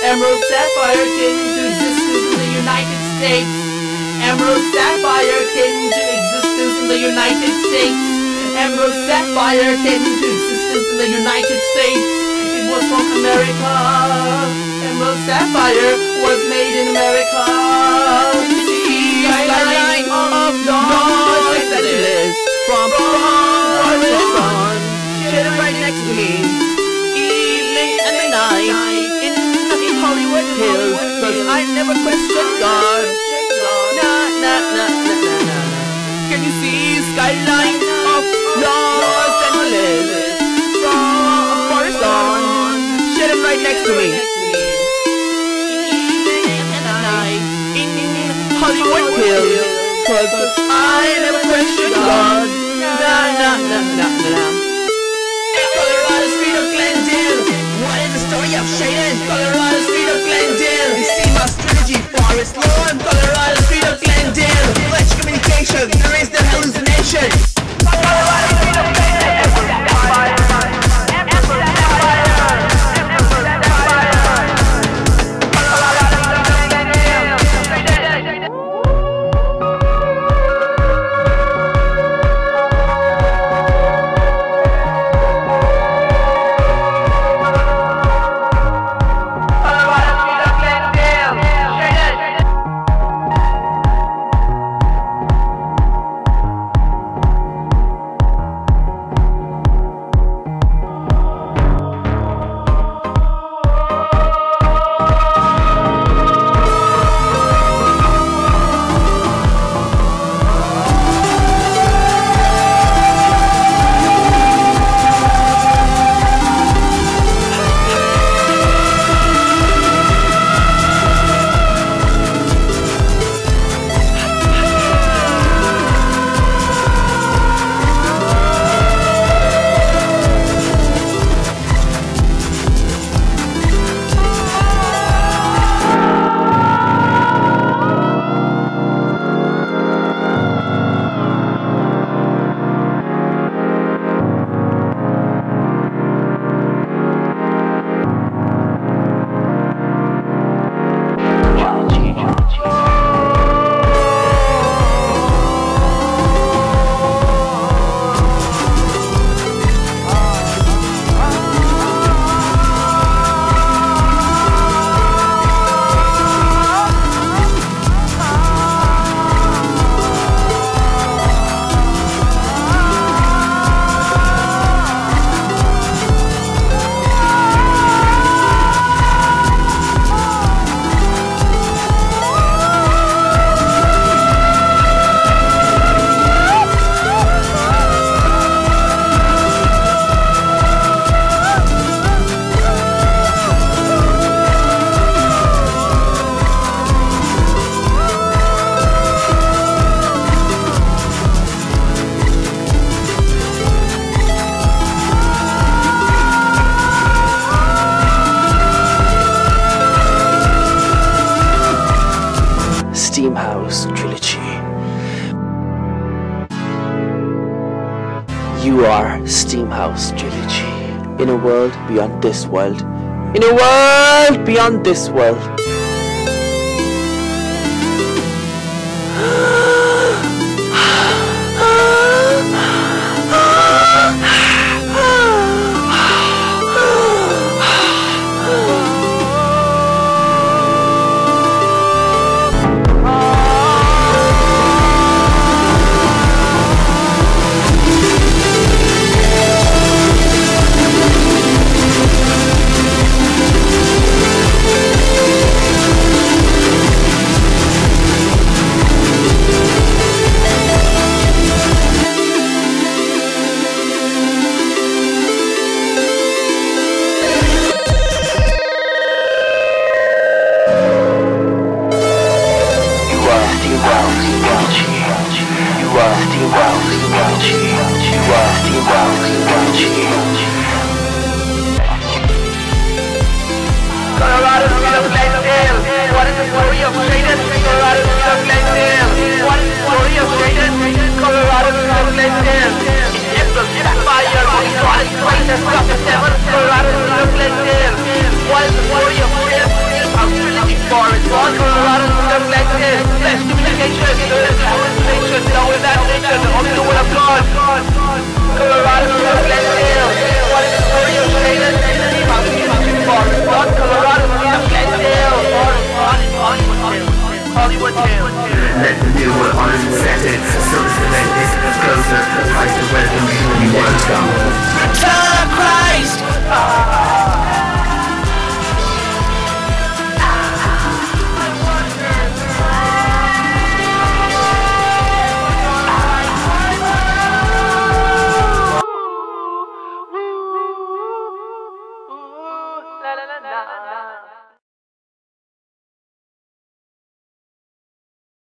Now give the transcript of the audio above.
Emerald Sapphire came into existence in the United States. Emerald Sapphire came into existence in the United States. Emerald Sapphire came into existence in the United States. It was from America. Emerald Sapphire was made in America. The skyline of Los Angeles from Washington, sitting right next to me. Evening and the night in Hollywood Hills, 'cause I never question God. Can you see skyline of Los Angeles from Washington, sitting right next to me? Evening and the night in Hollywood Hills, 'cause I never question God. Colorado Street of Glendale, what is the story of Shaden? Colorado Street of Glendale, you see my strategy, Forest Lawn. Colorado Street of Glendale, flash communication, there is the hallucination. Colorado Street of Glendale, Steamhouse Trilogy. You are Steamhouse Trilogy. In a world beyond this world. In a world beyond this world. Colorado Street of Glendale, what is the story of Shaden? Colorado Street of Glendale, what is the story of Shaden? Colorado Street of Glendale, in Emerald Sapphire, we saw his greatest of the seven. Colorado Street of Glendale, what is the story of